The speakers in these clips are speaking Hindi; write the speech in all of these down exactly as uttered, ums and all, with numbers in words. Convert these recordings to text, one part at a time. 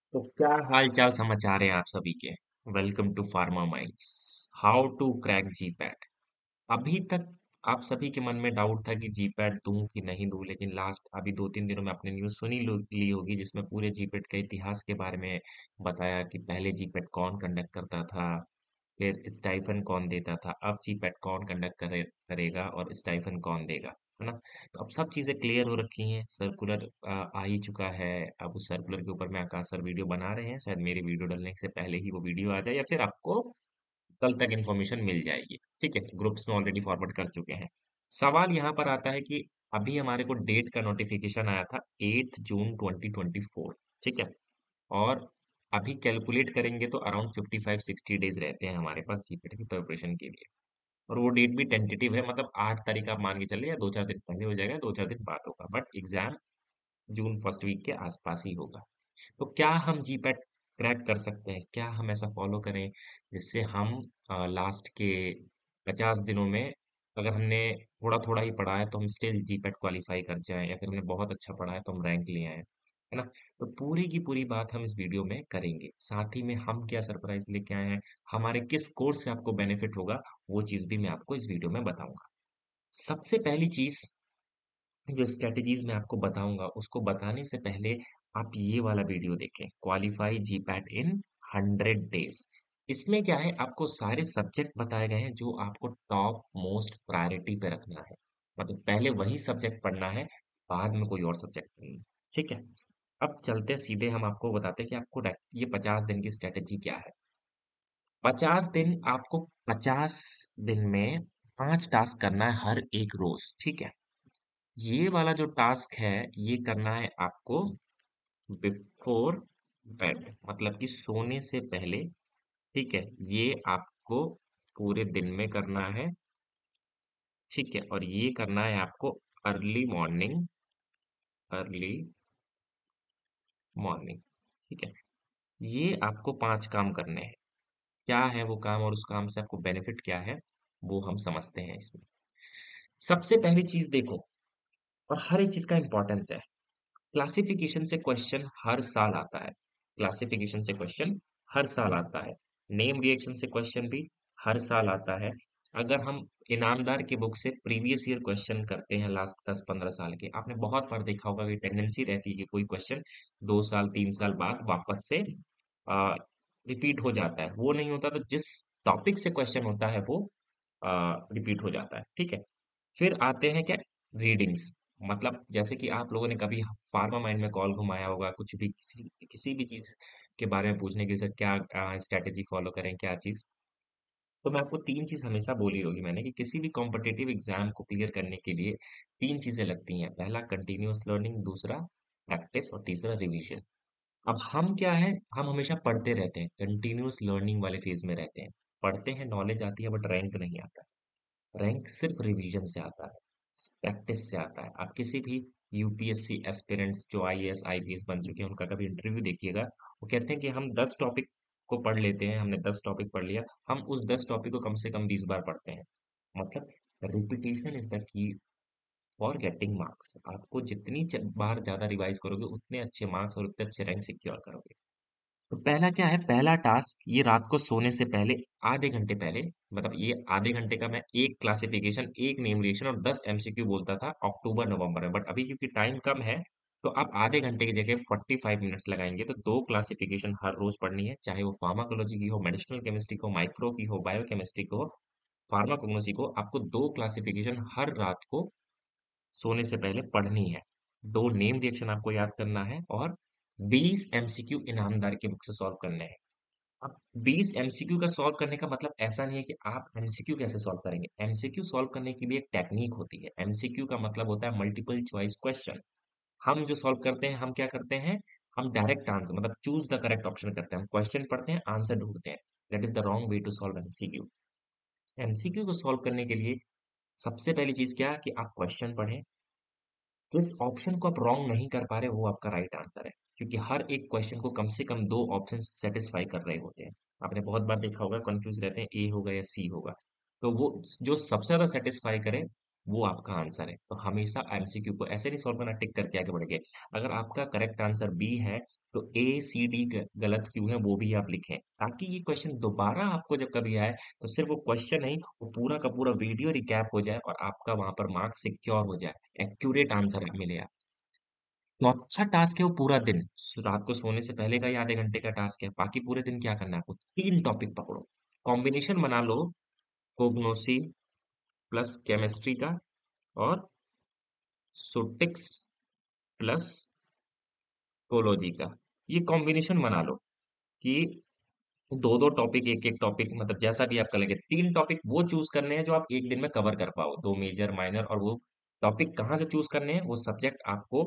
तो क्या हाल चाल समाचार है आप सभी के। Welcome to pharma minds. How to crack GPAT. अभी तक आप सभी के मन में डाउट था कि जीपैट दूं कि नहीं दूं, लेकिन लास्ट अभी दो तीन दिनों में आपने न्यूज़ सुनी लो- ली होगी जिसमें पूरे जीपैट के इतिहास के बारे में बताया कि पहले जीपैट कौन कंडक्ट करता था, फिर स्टाइफन कौन देता था, अब जीपैट कौन कंडक्ट करे, करेगा और स्टाइफन कौन देगा, है ना। तो अब सब चीज़ें क्लियर हो रखी हैं, सर्कुलर आ ही चुका है। अब उस सर्कुलर के ऊपर में आकाश सर वीडियो बना रहे हैं, शायद मेरी वीडियो डलने से पहले ही वो वीडियो आ जाए या फिर आपको कल तक इन्फॉर्मेशन मिल जाएगी। ठीक है, ग्रुप्स में ऑलरेडी फॉरवर्ड कर चुके हैं। सवाल यहाँ पर आता है कि अभी हमारे को डेट का नोटिफिकेशन आया था eight June twenty twenty four. ठीक है, और अभी कैलकुलेट करेंगे तो around fifty five sixty days रहते हैं हमारे पास जीपीटी की प्रिपरेशन के लिए। और वो डेट भी टेंटेटिव है, मतलब आठ तारीख आप मान के चलिए, या दो चार दिन पहले हो जाएगा, दो चार दिन बाद होगा, but exam June first week के आसपास ही होगा। तो क्या हम जीपैट क्रैक कर सकते हैं? क्या हम ऐसा फॉलो करें जिससे हम लास्ट के पचास दिनों में, अगर हमने थोड़ा थोड़ा ही पढ़ा है तो हम स्टिल जीपैट क्वालिफाई कर जाएं, या फिर हमने बहुत अच्छा पढ़ा है तो हम रैंक ले आए, है ना। तो पूरी की पूरी बात हम इस वीडियो में करेंगे। साथ ही में हम क्या सरप्राइज लेके आए हैं, हमारे किस कोर्स से आपको बेनिफिट होगा, वो चीज भी मैं आपको इस वीडियो में बताऊंगा। सबसे पहली चीज, जो स्ट्रेटजीज मैं आपको बताऊंगा, उसको बताने से पहले आप ये वाला वीडियो देखें, qualify GPAT in hundred days. इसमें क्या है, आपको सारे सब्जेक्ट बताए गए हैं जो आपको टॉप मोस्ट प्रायोरिटी पे रखना है। मतलब पहले वही सब्जेक्ट पढ़ना है, बाद में कोई और सब्जेक्ट नहीं। ठीक है, अब चलते हैं सीधे, हम आपको बताते हैं कि आपको रैक- ये पचास दिन की स्ट्रेटेजी क्या है। पचास दिन, आपको पचास दिन में पांच टास्क करना है हर एक रोज। ठीक है, ये वाला जो टास्क है, ये करना है आपको बिफोर बेड, मतलब कि सोने से पहले। ठीक है, ये आपको पूरे दिन में करना है। ठीक है, और ये करना है आपको अर्ली मॉर्निंग, अर्ली मॉर्निंग। ठीक है, ये आपको पांच काम करने हैं। क्या है वो काम और उस काम से आपको बेनिफिट क्या है, वो हम समझते हैं इसमें। सबसे पहली चीज देखो, और हर एक चीज का इंपॉर्टेंस है। क्लासिफिकेशन से क्वेश्चन हर साल आता है। क्लासिफिकेशन से क्वेश्चन हर साल आता है। नेम रिएक्शन से क्वेश्चन भी हर साल आता है। अगर हम इनामदार की बुक से प्रीवियस ईयर क्वेश्चन करते हैं, लास्ट दस पंद्रह साल के, आपने बहुत बार देखा होगा कि टेंडेंसी रहती है कि कोई क्वेश्चन दो साल तीन साल बाद वापस से रिपीट हो जाता है। वो नहीं होता, तो जिस टॉपिक से क्वेश्चन होता है वो रिपीट हो जाता है। ठीक है, फिर आते हैं क्या, रीडिंग्स। मतलब जैसे कि आप लोगों ने कभी फार्मा माइंड में कॉल घुमाया होगा, कुछ भी किसी किसी भी चीज के बारे में पूछने के, सर क्या स्ट्रेटेजी फॉलो करें, क्या चीज। तो मैं आपको तीन चीज हमेशा बोली होगी मैंने कि किसी भी कॉम्पिटिटिव एग्जाम को क्लियर करने के लिए तीन चीजें लगती हैं। पहला कंटिन्यूअस लर्निंग, दूसरा प्रैक्टिस, और तीसरा रिवीजन। अब हम क्या है, हम हमेशा पढ़ते रहते हैं, कंटिन्यूअस लर्निंग वाले फेज में रहते हैं। पढ़ते हैं, नॉलेज आती है, बट रैंक नहीं आता। रैंक सिर्फ रिवीजन से आता है, प्रैक्टिस से आता है। आप किसी भी यूपीएससी एस्पिरेंट्स जो आईएएस आईपीएस बन चुके हैं, उनका कभी इंटरव्यू देखिएगा, वो कहते हैं कि हम दस टॉपिक को पढ़ लेते हैं, हमने दस टॉपिक पढ़ लिया, हम उस दस टॉपिक को कम से कम बीस बार पढ़ते हैं। मतलब repetition is the key for getting marks. आपको जितनी च- बार ज्यादा रिवाइज करोगे, उतने अच्छे मार्क्स और उतने अच्छे रैंक सिक्योर करोगे। तो पहला क्या है, पहला टास्क, ये रात को सोने से पहले, आधे घंटे पहले, मतलब ये आधे घंटे का मैं एक क्लासिफिकेशन, एक नेम रिएक्शन और दस एमसीक्यू बोलता था अक्टूबर नवंबर में, बट अभी क्योंकि टाइम कम है, तो आप आधे घंटे की जगह फोर्टी फाइव मिनट्स लगाएंगे। तो दो क्लासिफिकेशन हर रोज पढ़नी है, चाहे वो फार्माकोलॉजी की हो, मेडिसिनल केमिस्ट्री को, माइक्रो की हो, बायोकेमिस्ट्री को हो, फार्माकोग्नोसी को। आपको दो क्लासिफिकेशन हर रात को सोने से पहले पढ़नी है। दो नेम रिएक्शन आपको याद करना है, और बीस एमसीक्यू इनामदार की बुक से सॉल्व करने हैं। अब बीस एमसीक्यू का सॉल्व करने का मतलब ऐसा नहीं है कि आप एमसीक्यू कैसे सॉल्व करेंगे। एमसीक्यू सॉल्व करने की भी एक टेक्निक होती है। एमसीक्यू का मतलब होता है मल्टीपल चॉइस क्वेश्चन। हम जो सॉल्व करते हैं, हम क्या करते हैं, हम डायरेक्ट आंसर, मतलब चूज द करेक्ट ऑप्शन करते हैं। हम क्वेश्चन पढ़ते हैं, आंसर ढूंढते हैं। That is the wrong way to solve MCQ. MCQ को सॉल्व करने के लिए सबसे पहली चीज क्या है कि आप क्वेश्चन पढ़ें, जिस ऑप्शन को आप रॉन्ग नहीं कर पा रहे वो आपका राइट आंसर है, क्योंकि हर एक क्वेश्चन को कम से कम दो ऑप्शन सेटिस्फाई कर रहे होते हैं। आपने बहुत बार देखा होगा, कंफ्यूज रहते हैं, ए होगा या सी होगा। तो वो जो सबसे ज्यादा सेटिस्फाई करे, वो आपका आंसर है। तो हमेशा एमसीक्यू को ऐसे नहीं सॉल्व करना टिक करके आगे बढ़ गए। अगर आपका करेक्ट आंसर बी है, तो ए सी डी गलत क्यों है वो भी आप लिखें, ताकि ये क्वेश्चन दोबारा आपको जब कभी आए तो सिर्फ वो क्वेश्चन नहीं, वो पूरा का पूरा वीडियो रिकैप हो जाए और आपका वहां पर मार्क्स सिक्योर हो जाए, एक्यूरेट आंसर मिले। चौथा टास्क है वो पूरा दिन, रात को सोने से पहले का ही आधे घंटे का टास्क है। बाकी पूरे दिन क्या करना है आपको, तीन टॉपिक पकड़ो, कॉम्बिनेशन बना लो, कोग्नोसी प्लस केमिस्ट्री का, और सोटिक्स प्लस कोलॉजी का। ये कॉम्बिनेशन बना लो कि दो दो टॉपिक, एक एक टॉपिक, मतलब जैसा भी आपका लगे, तीन टॉपिक वो चूज करने हैं जो आप एक दिन में कवर कर पाओ, दो मेजर माइनर। और वो टॉपिक कहाँ से चूज करने हैं, वो सब्जेक्ट आपको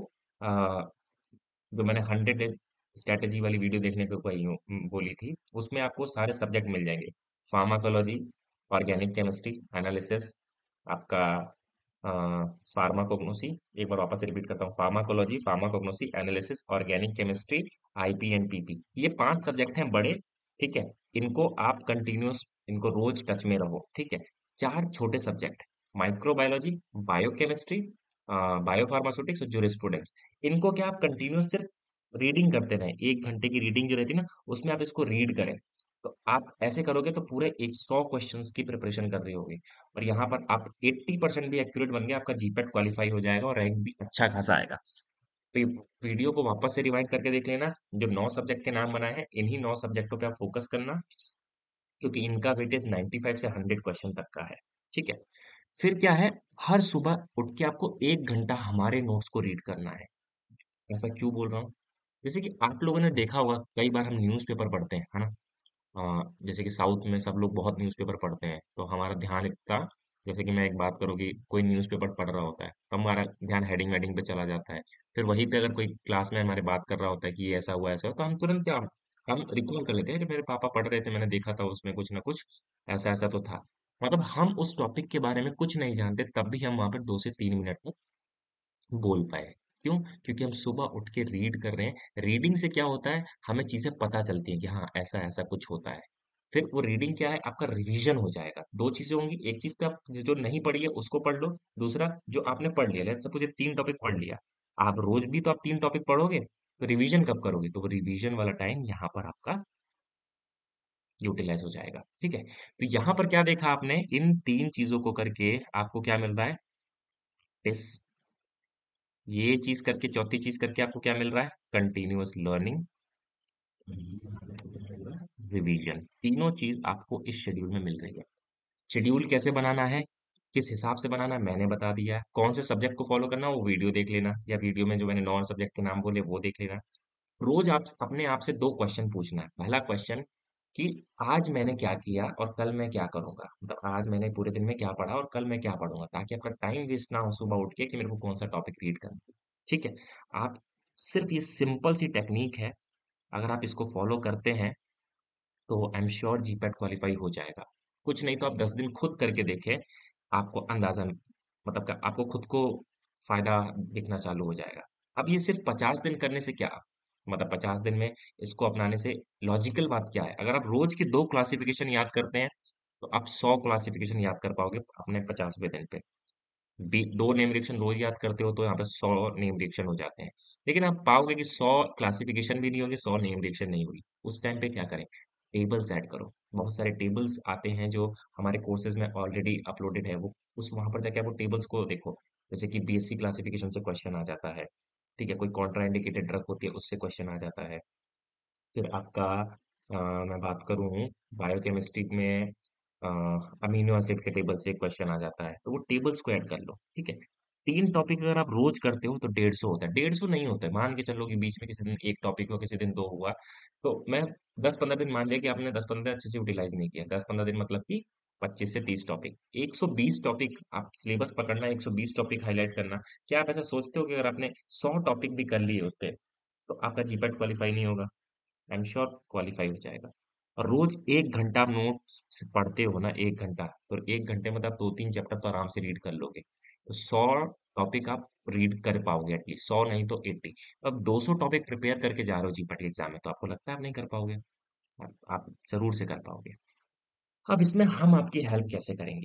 जो मैंने हंड्रेड डेज स्ट्रैटेजी वाली वीडियो देखने को कही हूँ, उम, बोली थी, उसमें आपको सारे सब्जेक्ट मिल जाएंगे। फार्माकोलॉजी, ऑर्गेनिक केमिस्ट्री, एनालिसिस, आपका फार्माकोग्नोसी, एक बार वापस से रिपीट करता हूँ, pharmacology, pharmacognosy, analysis, organic chemistry, IP and PP, ये पांच सब्जेक्ट हैं बड़े। ठीक है, इनको आप कंटिन्यूस, इनको रोज टच में रहो। ठीक है, चार छोटे सब्जेक्ट, माइक्रोबायोलॉजी, बायोकेमिस्ट्री, बायोफार्मास्यूटिक्स और जूरिस्प्रूडेंस, इनको क्या आप कंटिन्यूस सिर्फ रीडिंग करते रहें। एक घंटे की रीडिंग जो रहती है ना, उसमें आप इसको रीड करें। तो आप ऐसे करोगे तो पूरे एक सौ क्वेश्चंस की प्रिपरेशन कर रही होगी, और यहाँ पर आप अस्सी परसेंट भी एक्यूरेट बन गए, आपका जीपेट क्वालिफाई हो जाएगा और रैंक भी अच्छा खासा आएगा। तो ये वीडियो को वापस से रिवाइंड करके देख लेना, जो नौ सब्जेक्ट के नाम बनाए हैं, इन्हीं नौ सब्जेक्टों पे आप फोकस करना, क्योंकि इनका वेटेज नाइन्टी फाइव से हंड्रेड क्वेश्चन तक का है। ठीक है, फिर क्या है, हर सुबह उठ के आपको एक घंटा हमारे नोट्स को रीड करना है। ऐसा क्यों बोल रहा हूँ, जैसे कि आप लोगों ने देखा होगा, कई बार हम न्यूज़पेपर पढ़ते हैं, है ना। अ, जैसे कि साउथ में सब लोग बहुत न्यूज़पेपर पढ़ते हैं, तो हमारा ध्यान इतना, जैसे कि मैं एक बात करूँ कि कोई न्यूज़पेपर पढ़ रहा होता है तो हमारा ध्यान हेडिंग वेडिंग पे चला जाता है। फिर वहीं पे अगर कोई क्लास में हमारे बात कर रहा होता है कि ये ऐसा हुआ ऐसा हुआ, तो हम तुरंत क्या, हम रिकॉल कर लेते हैं, "अरे मेरे पापा पढ़ रहे थे, मैंने देखा था उसमें कुछ ना कुछ ऐसा ऐसा तो था।" मतलब हम उस टॉपिक के बारे में कुछ नहीं जानते, तब भी हम वहां पर दो से तीन मिनट तक बोल पाए। क्यों? क्योंकि हम सुबह उठ के रीड कर रहे हैं। रीडिंग से क्या होता है, हमें चीजें पता चलती हैं कि हाँ ऐसा ऐसा कुछ होता है। फिर वो रीडिंग क्या है, आपका रिवीजन हो जाएगा। दो चीजें होंगी, एक चीज तो आप जो नहीं पढ़ी है उसको पढ़ लो, दूसरा जो आपने पढ़ लिया, लेट्स सपोज ये तीन टॉपिक पढ़ लिया, आप रोज भी तो आप तीन टॉपिक पढ़ोगे, तो रिवीजन कब करोगे, तो वो रिवीजन वाला टाइम यहाँ पर आपका यूटिलाइज हो जाएगा। ठीक है, तो यहाँ पर क्या देखा आपने, इन तीन चीजों को करके आपको क्या मिल रहा है, इस ये चीज करके, चौथी चीज करके आपको क्या मिल रहा है, कंटिन्यूअस लर्निंग, रिवीजन। तीनों चीज आपको इस शेड्यूल में मिल रही है। शेड्यूल कैसे बनाना है, किस हिसाब से बनाना है, मैंने बता दिया है। कौन से सब्जेक्ट को फॉलो करना है, वो वीडियो देख लेना, या वीडियो में जो मैंने नॉन सब्जेक्ट के नाम बोले वो देख लेना। रोज आप अपने आप से दो क्वेश्चन पूछना है। पहला क्वेश्चन कि आज मैंने क्या किया और कल मैं क्या करूंगा, मतलब आज मैंने पूरे दिन में क्या पढ़ा और कल मैं क्या पढ़ूंगा, ताकि आपका टाइम वेस्ट ना हो सुबह उठ के कि मेरे को कौन सा टॉपिक रीड करना है। ठीक है, आप सिर्फ ये सिंपल सी टेक्निक है, अगर आप इसको फॉलो करते हैं तो I am sure GPAT qualify हो जाएगा। कुछ नहीं तो आप दस दिन खुद करके देखें, आपको अंदाजा, मतलब का आपको खुद को फायदा दिखना चालू हो जाएगा। अब ये सिर्फ पचास दिन करने से क्या, मतलब पचास दिन में इसको अपनाने से लॉजिकल बात क्या है, अगर आप रोज की दो क्लासिफिकेशन याद करते हैं तो आप सौ क्लासिफिकेशन याद कर पाओगे अपने पचासवें दिन पे। बी- दो नेम रिएक्शन रोज याद करते हो तो यहाँ पे सौ नेम रिएक्शन हो जाते हैं। लेकिन आप पाओगे कि सौ क्लासिफिकेशन भी नहीं होगी, सौ नेम रिएक्शन नहीं होगी। उस टाइम पे क्या करें, टेबल्स ऐड करो। बहुत सारे टेबल्स आते हैं जो हमारे कोर्सेज में ऑलरेडी अपलोडेड है, वो उस वहां पर जाके आप वो टेबल्स को देखो। जैसे कि बीएससी क्लासिफिकेशन से क्वेश्चन आ जाता है, ठीक है, कोई कॉन्ट्रा इंडिकेटेड ड्रग होती है उससे क्वेश्चन आ जाता है। फिर आपका अ, मैं बात करूँ बायोकेमिस्ट्री में, अमीनो एसिड के टेबल से क्वेश्चन आ जाता है, तो वो टेबल्स को ऐड कर लो। ठीक है, तीन टॉपिक अगर आप रोज करते हो तो डेढ़ सौ होता है, डेढ़ सौ नहीं होता है, मान के चलो कि बीच में किसी दिन एक टॉपिक हुआ, किसी दिन दो हुआ, तो मैं दस पंद्रह दिन मान लिया कि आपने दस पंद्रह दिन अच्छे से यूटिलाइज नहीं किया, दस पंद्रह दिन मतलब कि पच्चीस से तीस टॉपिक, एक सौ बीस टॉपिक आप सिलेबस पकड़ना, एक सौ बीस टॉपिक हाईलाइट करना। क्या आप ऐसा सोचते हो कि अगर आपने सौ टॉपिक भी कर लिए उस पे, तो आपका जीपैट क्वालिफाई नहीं होगा? आई एम श्योर क्वालिफाई हो जाएगा। और रोज एक घंटा आप नोट्स पढ़ते हो ना, एक घंटा, तो एक घंटे में तो आप दो तीन चैप्टर तो आराम से रीड कर लोगे, तो सौ टॉपिक आप रीड कर पाओगे, एटलीस्ट सौ नहीं तो एट्टी। अब दो सौ टॉपिक प्रिपेयर करके जा रहे हो जीपीटी एग्जाम में, तो आपको लगता है आप नहीं कर पाओगे? आप, आप जरूर से कर पाओगे। अब इसमें हम आपकी हेल्प कैसे करेंगे,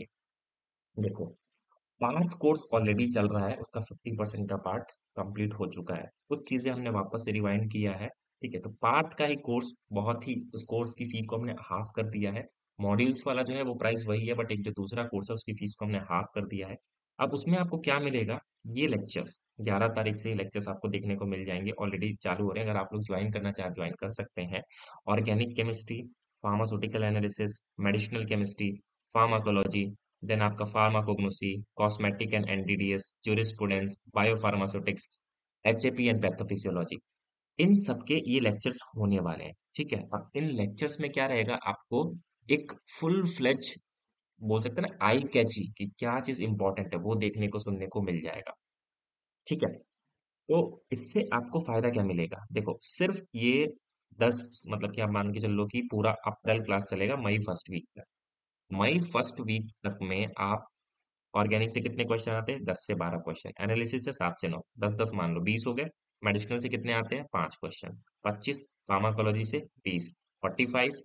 देखो, पार्ट कोर्स ऑलरेडी चल रहा है, उसका फिफ्टी परसेंट का पार्ट कंप्लीट हो चुका है, कुछ चीजें हमने वापस से रिवाइंड किया है। ठीक है, तो पार्थ का ही कोर्स बहुत ही, उस कोर्स की फी को हमने हाफ कर दिया है। मॉड्यूल्स वाला जो है वो प्राइस वही है, बट एक जो दूसरा कोर्स है उसकी फीस को हमने हाफ कर दिया है। अब उसमें आपको क्या मिलेगा, ये लेक्चर्स ग्यारह तारीख से लेक्चर्स आपको देखने को मिल जाएंगे, ऑलरेडी चालू हो रहे हैं। अगर आप लोग ज्वाइन करना चाहें ज्वाइन कर सकते हैं। Organic chemistry, pharmaceutical analysis, medicinal chemistry, pharmacology, then आपका pharmacognosy, cosmetic and NDDS, jurisprudence, biopharmaceutics, HAP and pathophysiology, इन सबके ये लेक्चर्स होने वाले हैं। ठीक है, अब इन लेक्चर्स में क्या रहेगा, आपको एक फुल फ्लेज, बोल सकते हैं ना, आई कैची, कि क्या चीज इंपॉर्टेंट है वो देखने को सुनने को मिल जाएगा। ठीक है, तो इससे आपको फायदा क्या मिलेगा, देखो सिर्फ ये दस, मतलब कि आप मान के चल लो कि पूरा अप्रैल क्लास चलेगा मई फर्स्ट वीक तक। मई फर्स्ट वीक तक में आप ऑर्गेनिक से कितने क्वेश्चन आते हैं, दस से बारह क्वेश्चन, एनालिसिस से सात से नौ, दस दस मान लो बीस हो गए। मेडिसिनल से कितने आते हैं, पांच क्वेश्चन, पच्चीस। फार्माकोलॉजी से बीस, फोर्टी फाइव।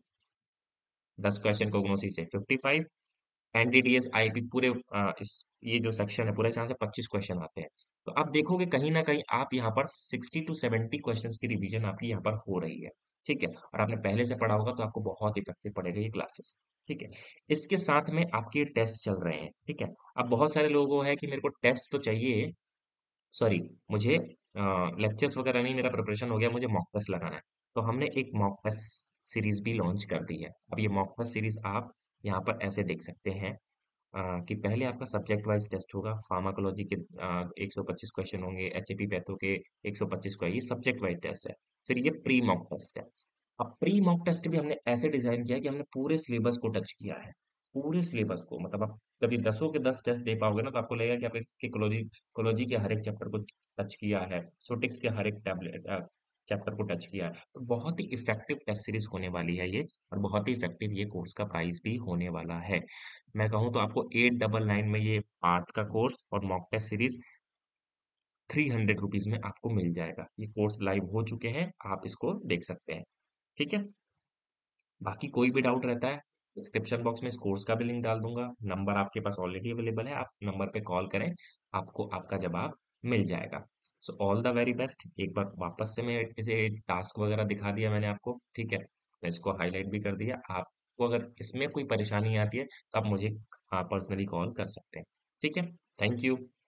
दस क्वेश्चन कोग्नोसी से फिफ्टी फाइव। एनडीडीएस आईपी पूरे अ, इस ये जो सेक्शन है पूरे, यहाँ से पच्चीस क्वेश्चन आते हैं। तो आप देखोगे कहीं ना कहीं आप यहाँ पर सिक्सटी टू सेवेंटी क्वेश्चंस की रिवीजन आपकी यहाँ पर हो रही है। ठीक है, और आपने पहले से पढ़ा होगा तो आपको बहुत इफेक्टिव पड़ेगा ये क्लासेस। ठीक है, इसके साथ में आपके टेस्ट चल रहे हैं। ठीक है, अब बहुत सारे लोगों को है कि मेरे को टेस्ट तो चाहिए, सॉरी, मुझे लेक्चर्स वगैरह नहीं, मेरा प्रिपरेशन हो गया, मुझे मॉक टेस्ट लगाना है। तो हमने एक मॉक टेस्ट सीरीज भी लॉन्च कर दी है। अब ये मॉक टेस्ट सीरीज आप यहाँ पर ऐसे देख सकते हैं, अ, कि पहले आपका सब्जेक्ट वाइज टेस्ट होगा, फार्माकोलॉजी के एक सौ पच्चीस क्वेश्चन होंगे, एचएपी पैथो के एक सौ पच्चीस का, ये सब्जेक्ट वाइज टेस्ट है। फिर ये प्री मॉक टेस्ट है। अब प्री मॉक टेस्ट भी हमने ऐसे डिजाइन किया है कि हमने पूरे सिलेबस को टच किया है, पूरे सिलेबस को, मतलब आप कभी दसों के दस टेस्ट दे पाओगे ना तो आपको लगेगा कि आपके कोलॉजी कोलॉजी के हर एक चैप्टर को टच किया है, सोटिक्स के हर एक टैबलेट चैप्टर को टच किया है। तो बहुत ही इफेक्टिव टेस्ट सीरीज होने वाली है ये, और बहुत ही इफेक्टिव ये कोर्स का प्राइस भी होने वाला है। मैं कहूँ तो आपको एट डबल नाइन में ये पार्ट का कोर्स और mock test series three hundred rupees में आपको मिल जाएगा। ये कोर्स लाइव हो चुके हैं, आप इसको देख सकते हैं। ठीक है, बाकी कोई भी डाउट रहता है, डिस्क्रिप्शन बॉक्स में इस कोर्स का भी लिंक डाल दूंगा, नंबर आपके पास ऑलरेडी अवेलेबल है, आप नंबर पे कॉल करें, आपको आपका जवाब मिल जाएगा। So all the very best. एक बार वापस से मैं इसे टास्क वगैरह दिखा दिया मैंने आपको। ठीक है, मैं इसको हाईलाइट भी कर दिया। आपको अगर इसमें कोई परेशानी आती है तो आप मुझे पर्सनली कॉल कर सकते हैं। ठीक है, थैंक यू।